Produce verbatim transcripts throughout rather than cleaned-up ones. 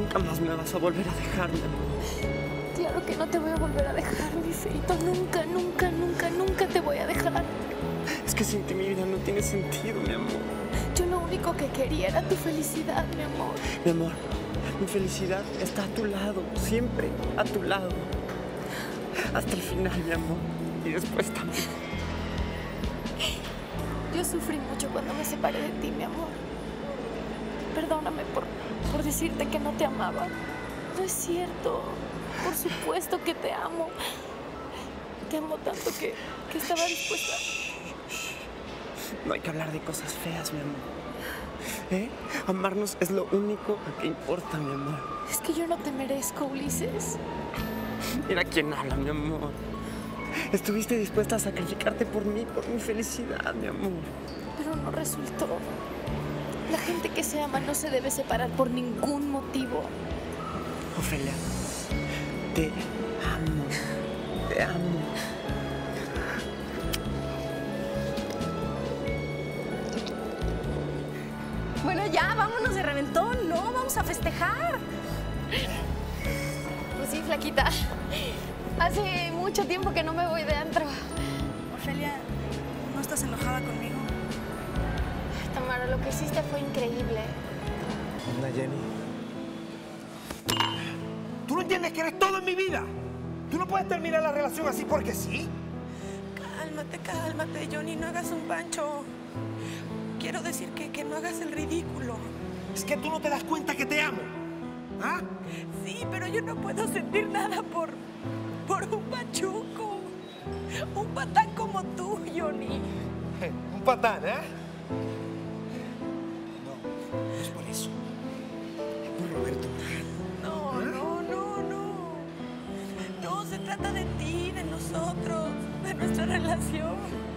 nunca más me vas a volver a dejar, mi amor. Claro que no te voy a volver a dejar, mi feito. Nunca, nunca, nunca, nunca te voy a dejar. Es que sin ti mi vida no tiene sentido, mi amor. Yo lo único que quería era tu felicidad, mi amor. Mi amor, mi felicidad está a tu lado, siempre a tu lado. Hasta el final, mi amor. Y después también. Yo sufrí mucho cuando me separé de ti, mi amor. Perdóname por, por decirte que no te amaba. No es cierto. Por supuesto que te amo. Te amo tanto que, que estaba dispuesta. No hay que hablar de cosas feas, mi amor. ¿Eh? Amarnos es lo único que importa, mi amor. Es que yo no te merezco, Ulises. Mira quién habla, mi amor. Estuviste dispuesta a sacrificarte por mí, por mi felicidad, mi amor. Pero no resultó. La gente que se ama no se debe separar por ningún motivo. Ofelia, te amo. Te amo. Bueno, ya, vámonos de reventón, ¿no? Vamos a festejar. Pues sí, flaquita. Hace mucho tiempo que no me voy de antro. Ofelia, ¿no estás enojada conmigo? Tamara, lo que hiciste fue increíble. Anda, Jenny. ¿Tú no entiendes que eres todo en mi vida? ¿Tú no puedes terminar la relación así porque sí? Cálmate, cálmate, Johnny, no hagas un pancho. Quiero decir que, que no hagas el ridículo. Es que tú no te das cuenta que te amo. ¿Ah? Sí, pero yo no puedo sentir nada por, por un pachuco. Un patán como tú, Johnny. Un patán, ¿eh? No, no es por eso. Es por Roberto. No, no, no, no. No, se trata de ti, de nosotros, de nuestra relación.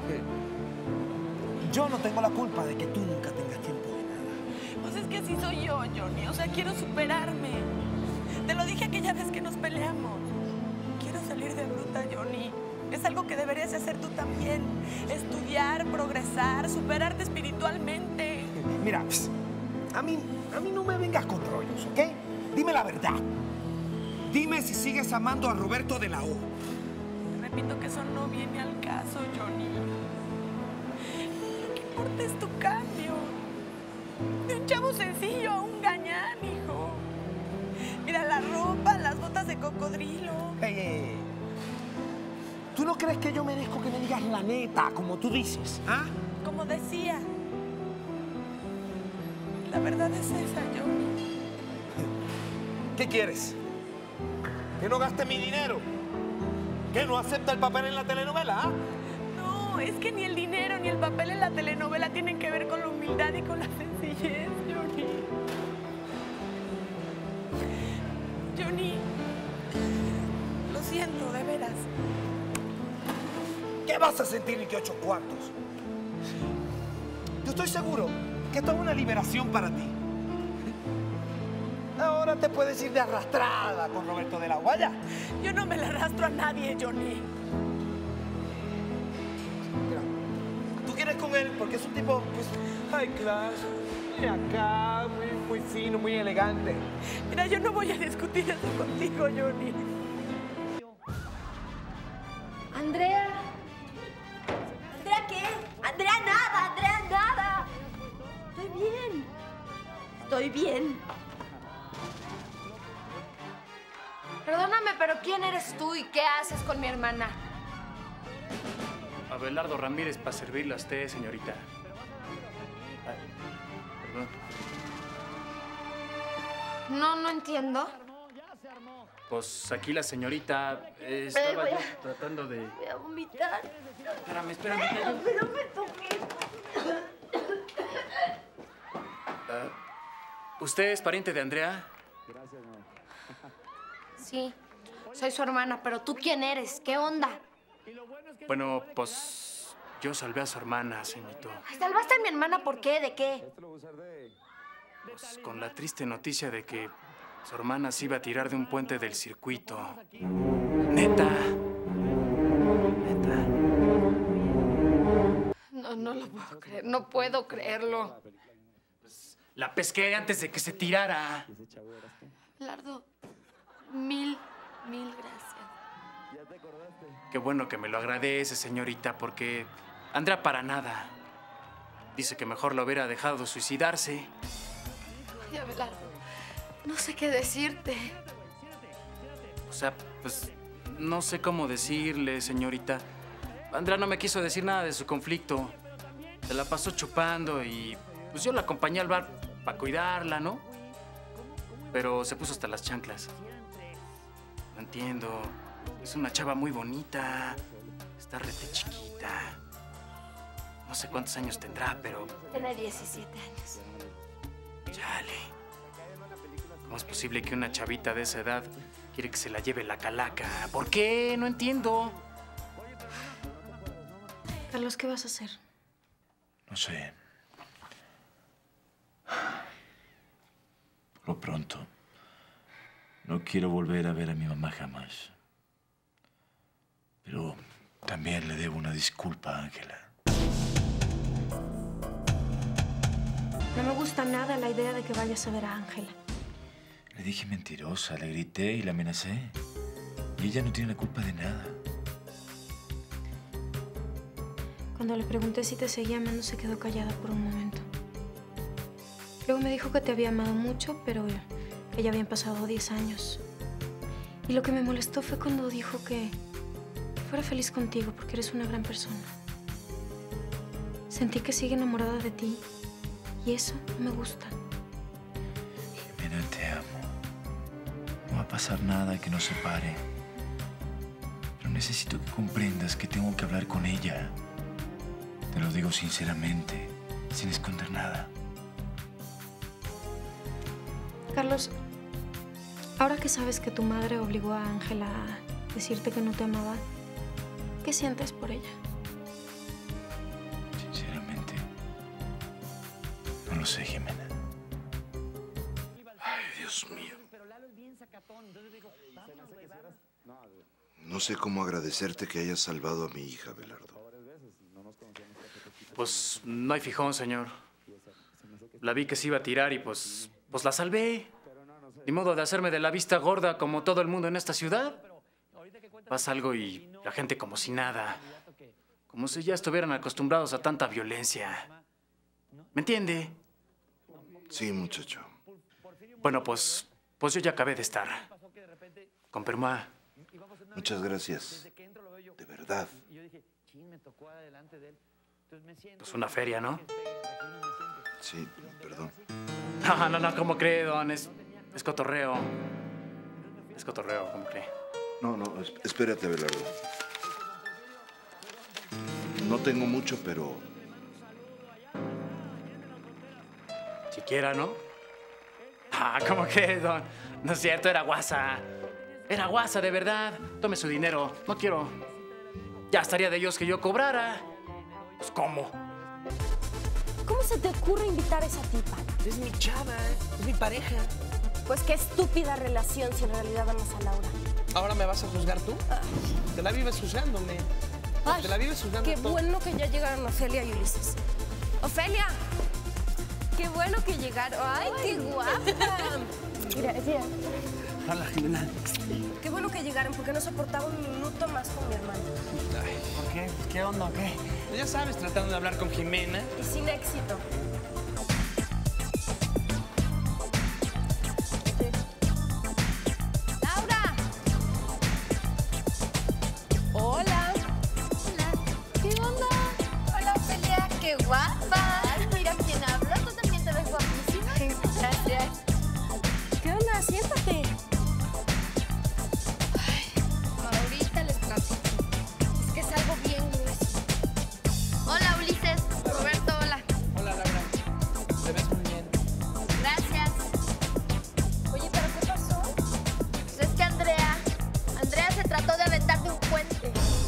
Yo no tengo la culpa de que tú nunca tengas tiempo de nada. Pues es que así soy yo, Johnny. O sea, quiero superarme. Te lo dije aquella vez que nos peleamos. Quiero salir de bruta, Johnny. Es algo que deberías hacer tú también. Estudiar, progresar, superarte espiritualmente. Mira, pss, a mí, a mí no me vengas con rollos, ¿ok? Dime la verdad. Dime si sigues amando a Roberto de la O. Te repito que eso no viene al caso, Johnny. Lo que importa es tu cambio. De un chavo sencillo a un gañán, hijo. Mira la ropa, las botas de cocodrilo. Hey, hey, hey. ¿Tú no crees que yo merezco que me digas la neta, como tú dices? ¿Ah? Como decía. La verdad es esa, Johnny. ¿Qué quieres? ¿Que no gaste mi dinero? ¿Que no acepta el papel en la telenovela? ¿Ah? No, es que ni el dinero ni el papel en la telenovela tienen que ver con la humildad y con la sencillez, Johnny. Johnny, lo siento, de veras. ¿Qué vas a sentir ni que ocho cuartos? Yo estoy seguro que esto es una liberación para ti. Ahora te puedes ir de arrastrada con Roberto de la Guaya. Yo no me la arrastro a nadie, Johnny. Mira, tú quieres con él porque es un tipo, pues, high class, y acá, muy, muy fino, muy elegante. Mira, yo no voy a discutir eso contigo, Johnny. Andrea. ¿Andrea qué? Andrea nada, Andrea nada. Estoy bien. Estoy bien. Perdóname, pero ¿quién eres tú y qué haces con mi hermana? Abelardo Ramírez para servirle a usted, señorita. Ay, perdón. No, no entiendo. Pues aquí la señorita eh, estaba yo tratando de... Voy a vomitar. Espérame, espérame. Pero, pero me toqué. Uh, ¿Usted es pariente de Andrea? Sí, soy su hermana, pero ¿tú quién eres? ¿Qué onda? Bueno, pues yo salvé a su hermana, señorito. Ay, ¿salvaste a mi hermana por qué? ¿De qué? Pues con la triste noticia de que su hermana se iba a tirar de un puente del circuito. Neta. Neta. No, no lo puedo creer. No puedo creerlo. Pues la pesqué antes de que se tirara. Abelardo, mil, mil gracias. Qué bueno que me lo agradece, señorita, porque Andrea para nada. Dice que mejor lo hubiera dejado suicidarse. Ay, Abelardo, no sé qué decirte. O sea, pues no sé cómo decirle, señorita. Andrea no me quiso decir nada de su conflicto. Se la pasó chupando y pues yo la acompañé al bar para cuidarla, ¿no? Pero se puso hasta las chanclas. No entiendo. Es una chava muy bonita. Está rete chiquita. No sé cuántos años tendrá, pero... Tiene diecisiete años. Chale. ¿Cómo es posible que una chavita de esa edad quiere que se la lleve la calaca? ¿Por qué? No entiendo. Carlos, ¿qué vas a hacer? No sé. Por lo pronto, no quiero volver a ver a mi mamá jamás. Pero también le debo una disculpa a Ángela. No me gusta nada la idea de que vayas a ver a Ángela. Le dije mentirosa, le grité y la amenacé. Y ella no tiene la culpa de nada. Cuando le pregunté si te seguía amando, se quedó callada por un momento. Luego me dijo que te había amado mucho, pero que ya habían pasado diez años. Y lo que me molestó fue cuando dijo que fuera feliz contigo porque eres una gran persona. Sentí que sigue enamorada de ti y eso no me gusta. Jimena, te amo. No va a pasar nada que nos separe. Pero necesito que comprendas que tengo que hablar con ella. Te lo digo sinceramente, sin esconder nada. Carlos, ahora que sabes que tu madre obligó a Ángela a decirte que no te amaba, ¿qué sientes por ella? Sinceramente, no lo sé, Jimena. Ay, Dios mío. No sé cómo agradecerte que hayas salvado a mi hija, Abelardo. Pues no hay fijón, señor. La vi que se iba a tirar y pues, pues la salvé. Ni modo de hacerme de la vista gorda como todo el mundo en esta ciudad. Pasa algo y la gente como si nada. Como si ya estuvieran acostumbrados a tanta violencia. ¿Me entiende? Sí, muchacho. Bueno, pues, pues yo ya acabé de estar. Con perma. Muchas gracias. De verdad. Pues una feria, ¿no? Sí, perdón. No, no, no, ¿cómo cree, don? Es, es cotorreo. Es cotorreo, ¿cómo cree? No, no, es- espérate, Abelardo. No tengo mucho, pero Siquiera, ¿no? Ah, ¿cómo cree, don? No es cierto, era guasa. Era guasa, de verdad. Tome su dinero. No quiero. Ya estaría de Dios que yo cobrara. Pues, ¿cómo? ¿Cómo se te ocurre invitar a esa tipa? Es mi chava, es mi pareja. Pues qué estúpida relación si en realidad amas a Laura. ¿Ahora me vas a juzgar tú? Te la vives juzgándome. Ay, Te la vives juzgando qué todo. bueno que ya llegaron Ofelia y Ulises. ¡Ofelia! ¡Qué bueno que llegaron! ¡Ay, qué guapa! Mira, mira. Hola, Jimena. Qué bueno que llegaron porque no soportaba un minuto más con mi hermano. Ay, ¿Por qué? ¿Qué onda o qué? pues ya sabes, tratando de hablar con Jimena. Y sin éxito. ¡Laura! Hola. Hola. ¿Qué onda? Hola, Ofelia. ¡Qué guapa! Ay, mira quién habla. Tú también te ves guapísima. Gracias. ¿Qué onda? Siéntate. Ahorita les platico. Es que es algo bien grueso. Hola, Ulises. Roberto, hola. Hola, Laura. Te ves muy bien. Gracias. Oye, ¿pero qué pasó? Pues es que Andrea... Andrea se trató de aventar de un puente.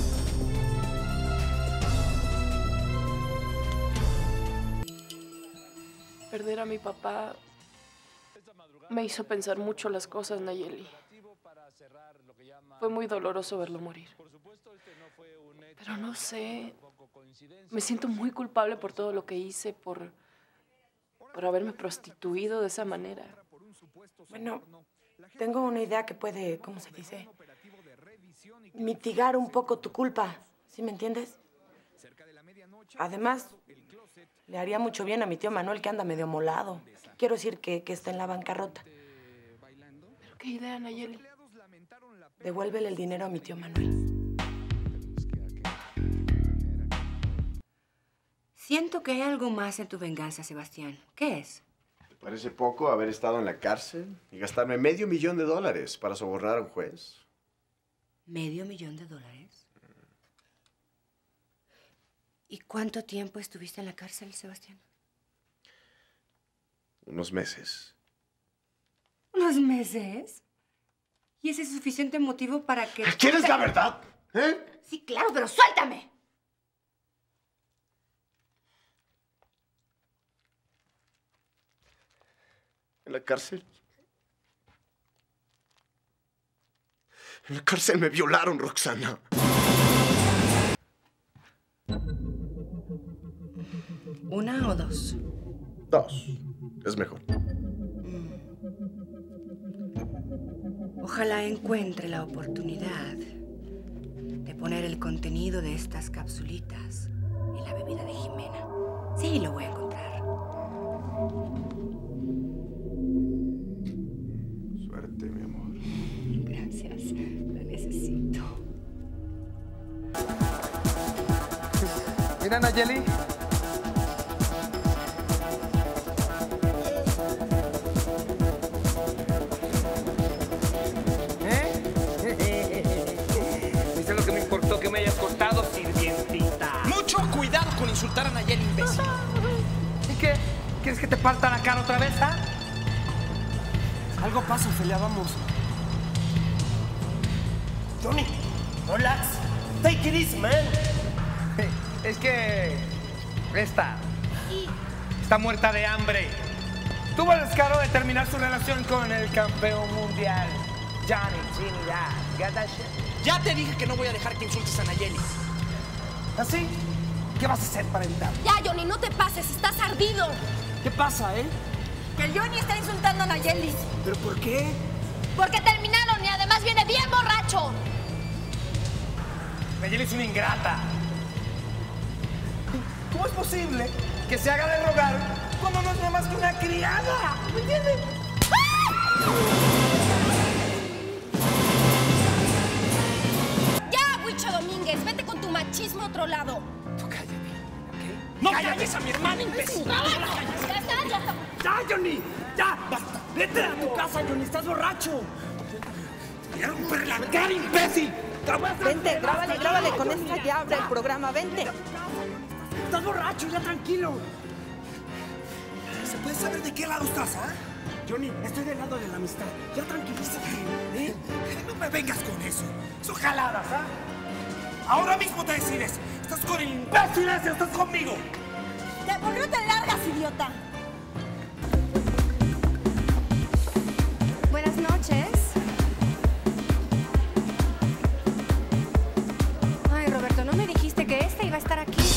Perder a mi papá me hizo pensar mucho las cosas, Nayeli. Fue muy doloroso verlo morir. Pero no sé, me siento muy culpable por todo lo que hice, por, por haberme prostituido de esa manera. Bueno, tengo una idea que puede, ¿cómo se dice? Mitigar un poco tu culpa, ¿sí me entiendes? Además, le haría mucho bien a mi tío Manuel, que anda medio molado. Quiero decir que, que está en la bancarrota. ¿Pero qué idea, Nayeli? Devuélvele el dinero a mi tío Manuel. Siento que hay algo más en tu venganza, Sebastián. ¿Qué es? ¿Te parece poco haber estado en la cárcel y gastarme medio millón de dólares para sobornar a un juez? ¿Medio millón de dólares? ¿Y cuánto tiempo estuviste en la cárcel, Sebastián? Unos meses. ¿Unos meses? ¿Y ese es suficiente motivo para que... ¿Quieres la verdad? ¿Eh? Sí, claro, pero suéltame. ¿En la cárcel? En la cárcel me violaron, Roxana. ¿Una o dos? Dos. Es mejor. Ojalá encuentre la oportunidad de poner el contenido de estas capsulitas en la bebida de Jimena. Sí, lo voy a encontrar. Suerte, mi amor. Gracias. La necesito. Mira, Nayeli. Eso es lo que me importó que me hayas cortado, sirvientita. Mucho cuidado con insultar a Nayeli, imbécil. ¿Y qué? ¿Quieres que te parta la cara otra vez, ah? Algo pasa, Ofelia, vamos. Johnny, relax. Take it easy, man. Es que esta está muerta de hambre. Tuvo el descaro de terminar su relación con el campeón mundial, Johnny Trinidad. Got that shit? Ya te dije que no voy a dejar que insultes a Nayeli. ¿Así? ¿Qué vas a hacer para evitarlo? Ya, Johnny, no te pases, estás ardido. ¿Qué pasa, eh? Que el Johnny está insultando a Nayeli. ¿Pero por qué? Porque terminaron y además viene bien borracho. Nayeli es una ingrata. ¿Cómo es posible que se haga de rogar cuando no es nada más que una criada? ¿Me entiendes? Ya, Huicho Domínguez, vete con tu machismo a otro lado. Tú cállate, ¿ok? ¡No calles a mi hermana, imbécil! Ya está, ya está. ¡Ya, Johnny! ¡Ya! ¡Basta! ¡Vete a tu casa, Johnny! ¡Estás borracho! ¡Voy a romper la cara, imbécil! Vente, grábale, grábale. Con esta ya abre el programa. Vente. ¡Estás borracho! ¡Ya tranquilo! ¿Se puede saber de qué lado estás, ah? Johnny, estoy del lado de la amistad. Ya tranquilízate, ¿eh? No me vengas con eso. Son jaladas, ¿ah? Ahora mismo te decides. ¿Estás con el imbécil ese o estás conmigo? ¿Por qué no te largas, idiota? Buenas noches. Ay, Roberto, ¿no me dijiste que esta iba a estar aquí?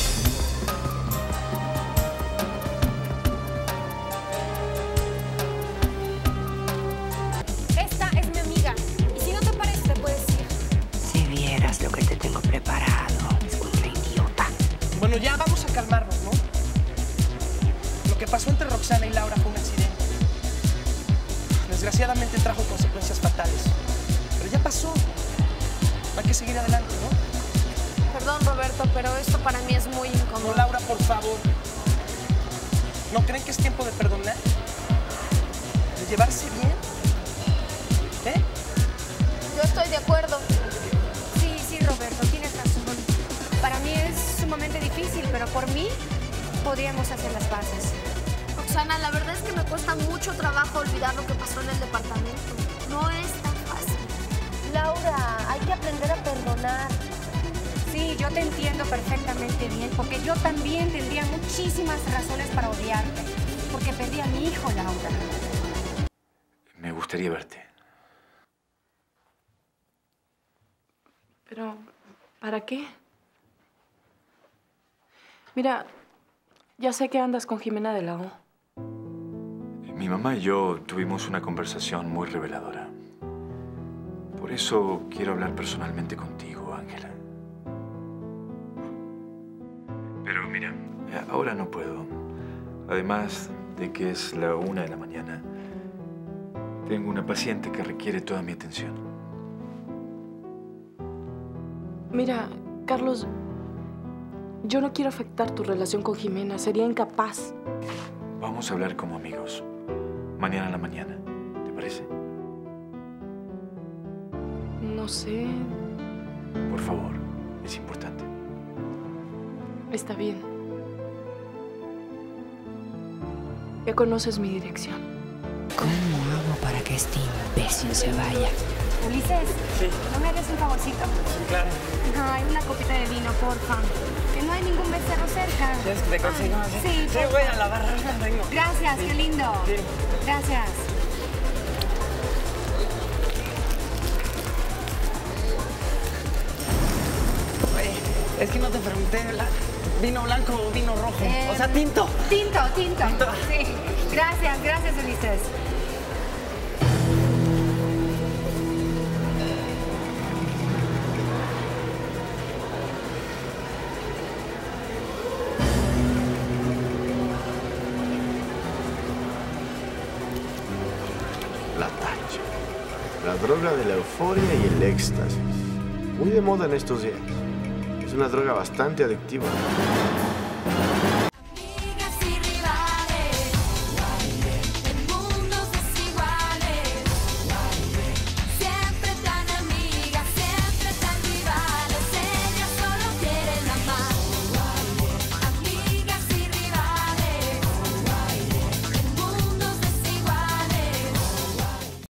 Esta es mi amiga. Y si no te parece, te puedes ir. Si vieras lo que te tengo preparado, disculpa, idiota. Bueno, ya vamos a calmarnos, ¿no? Lo que pasó entre Roxana y Laura fue un accidente. Desgraciadamente trajo consecuencias fatales. Pero ya pasó. Hay que seguir adelante, ¿no? Perdón, Roberto, pero esto para mí es muy incómodo. No, Laura, por favor. ¿No creen que es tiempo de perdonar? ¿De llevarse bien? ¿Eh? Yo estoy de acuerdo. Sí, sí, Roberto, tienes razón. Para mí es sumamente difícil, pero por mí podríamos hacer las paces. Roxana, la verdad es que me cuesta mucho trabajo olvidar lo que pasó en el departamento. No es tan fácil. Laura, hay que aprender a perdonar. Sí, yo te entiendo perfectamente bien, porque yo también tendría muchísimas razones para odiarte, porque perdí a mi hijo, Laura. Me gustaría verte. Pero, ¿para qué? Mira, ya sé que andas con Jimena de la O. Mi mamá y yo tuvimos una conversación muy reveladora. Por eso quiero hablar personalmente contigo, Ángela. Pero mira, ahora no puedo. Además de que es la una de la mañana, tengo una paciente que requiere toda mi atención. Mira, Carlos, yo no quiero afectar tu relación con Jimena. Sería incapaz. Vamos a hablar como amigos. Mañana en la mañana. ¿Te parece? No sé. Por favor, es importante. Está bien. Ya conoces mi dirección. ¿Cómo hago para que este imbécil se vaya? Ulises, Sí. ¿no me harías un favorcito? Sí, claro. Ay, una copita de vino, porfa. Que no hay ningún becerro cerca. ¿Quieres que te consiga? Ay, Sí, sí, sí, porfa. voy a la barra. Vengo. Gracias, Sí. qué lindo. Sí. Gracias. Oye, es que no te pregunté, ¿la- ¿vino blanco o vino rojo? Eh, O sea, tinto. Tinto, tinto. Tinto. Sí. Gracias, gracias, Ulises. La tacha. La droga de la euforia y el éxtasis. Muy de moda en estos días. Es una droga bastante adictiva.